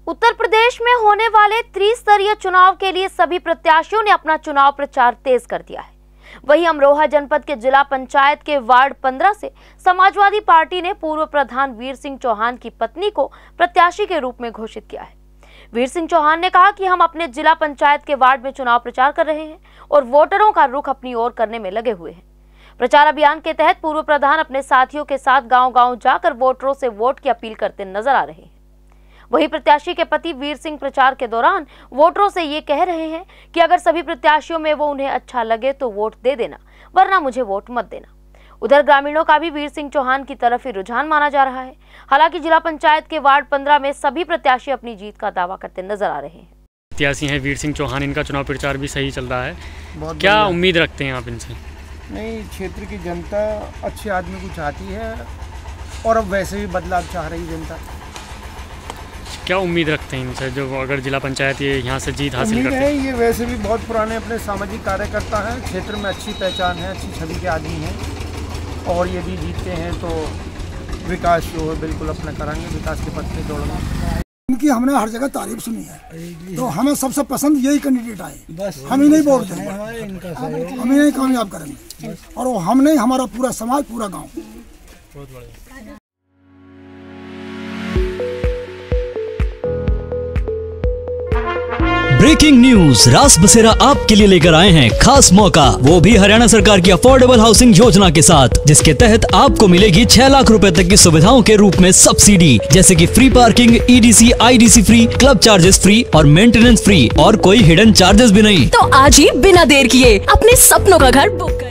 उत्तर प्रदेश में होने वाले त्रिस्तरीय चुनाव के लिए सभी प्रत्याशियों ने अपना चुनाव प्रचार तेज कर दिया है। वहीं अमरोहा जनपद के जिला पंचायत के वार्ड 15 से समाजवादी पार्टी ने पूर्व प्रधान वीर सिंह चौहान की पत्नी को प्रत्याशी के रूप में घोषित किया है। वीर सिंह चौहान ने कहा कि हम अपने जिला पंचायत के वार्ड में चुनाव प्रचार कर रहे हैं और वोटरों का रुख अपनी ओर करने में लगे हुए हैं। प्रचार अभियान के तहत पूर्व प्रधान अपने साथियों के साथ गांव-गांव जाकर वोटरों से वोट की अपील करते नजर आ रहे हैं। वहीं प्रत्याशी के पति वीर सिंह प्रचार के दौरान वोटरों से ये कह रहे हैं कि अगर सभी प्रत्याशियों में वो उन्हें अच्छा लगे तो वोट दे देना, वरना मुझे वोट मत देना। उधर ग्रामीणों का भी वीर सिंह चौहान की तरफ ही रुझान माना जा रहा है। हालांकि जिला पंचायत के वार्ड 15 में सभी प्रत्याशी अपनी जीत का दावा करते नजर आ रहे हैं। प्रत्याशी हैं वीर सिंह चौहान, इनका चुनाव प्रचार भी सही चल रहा है। क्या उम्मीद रखते हैं आप इनसे? नहीं, क्षेत्र की जनता अच्छे आदमी को चाहती है और अब वैसे भी बदलाव चाह रही जनता। क्या उम्मीद रखते हैं इनसे, जो अगर जिला पंचायत ये यहाँ से जीत हासिल करते हैं? ये वैसे भी बहुत पुराने अपने सामाजिक कार्यकर्ता हैं, क्षेत्र में अच्छी पहचान है, अच्छी छवि के आदमी हैं और यदि जीतते हैं तो विकास जो है बिल्कुल अपना कराएंगे, विकास के पथ पे दौड़ेंगे। इनकी हमने हर जगह तारीफ सुनी है, तो हमें सबसे पसंद यही कैंडिडेट आए। हम ही नहीं वोट देंगे, हम ही नहीं कामयाब करेंगे और वो हम नहीं, हमारा पूरा समाज, पूरा गाँव। ब्रेकिंग न्यूज, रास बसेरा आपके लिए लेकर आए हैं खास मौका, वो भी हरियाणा सरकार की अफोर्डेबल हाउसिंग योजना के साथ, जिसके तहत आपको मिलेगी 6 लाख रुपए तक की सुविधाओं के रूप में सब्सिडी, जैसे कि free parking, EDC, IDC free, club charges free और मेंटेनेंस फ्री और कोई हिडन चार्जेस भी नहीं। तो आज ही बिना देर किए अपने सपनों का घर बुक